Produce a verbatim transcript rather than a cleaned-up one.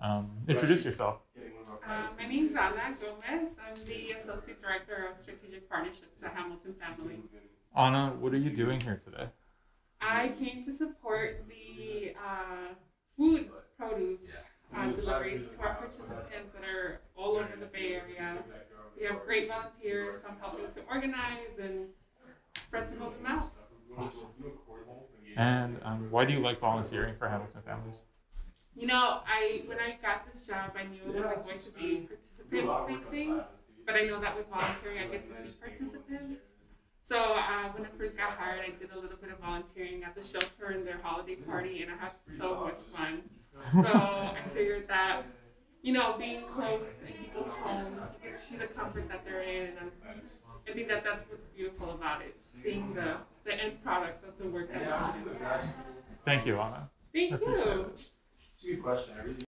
Um, introduce yourself. Uh, my name is Ana Gomez. I'm the Associate Director of Strategic Partnerships at Hamilton Family. Anna, what are you doing here today? I came to support the uh, food produce uh, deliveries to our participants that are all over the Bay Area. We have great volunteers. I'm helping to organize and spread some of them out. Awesome. And um, why do you like volunteering for Hamilton Families? You know, I when I got this job, I knew it wasn't going to be participant facing, but I know that with volunteering, I get to see participants. So uh, when I first got hired, I did a little bit of volunteering at the shelter and their holiday party, and I had so much fun. So I figured that, you know, being close in people's homes, you get to see the comfort that they're in, and I think that that's what's beautiful about it, seeing the, the end product of the work that we're doing. Thank you, Anna. Thank you. It's a good question. I really